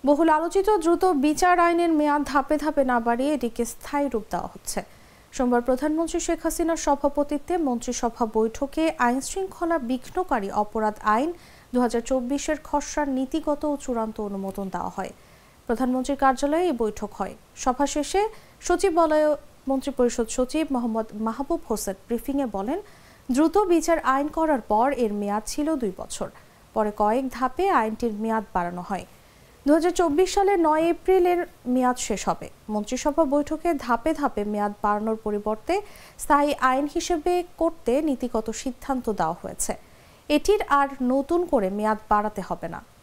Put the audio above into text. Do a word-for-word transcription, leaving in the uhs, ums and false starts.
বহুল আলোচিত দ্রুত বিচার আইনের মেয়াদ ধাপে ধাপে না বাড়িয়ে এটিকে স্থায়ী রূপ দেওয়া হচ্ছে। সোমবার প্রধানমন্ত্রী শেখ হাসিনার সভাপতিত্বে মন্ত্রিসভা বৈঠকে আইন শৃঙ্খলা বিঘ্নকারী অপরাধ আইন দু হাজার চব্বিশের খসড়ার নীতিগত ও চূড়ান্ত অনুমোদন দেওয়া হয়। প্রধানমন্ত্রীর কার্যালয়ে এই বৈঠক হয়। সভা শেষে সচিবালয়ে মন্ত্রিপরিষদ সচিব মোহাম্মদ মাহবুব হোসেন ব্রিফিংয়ে বলেন, দ্রুত বিচার আইন করার পর এর মেয়াদ ছিল দুই বছর। পরে কয়েক ধাপে আইনটির মেয়াদ বাড়ানো হয়। দু হাজার চব্বিশ সালের নয় এপ্রিলের মেয়াদ শেষ হবে। মন্ত্রিসভা বৈঠকে ধাপে ধাপে মেয়াদ বাড়ানোর পরিবর্তে স্থায়ী আইন হিসেবে করতে নীতিগত সিদ্ধান্ত দেওয়া হয়েছে। এটির আর নতুন করে মেয়াদ বাড়াতে হবে না।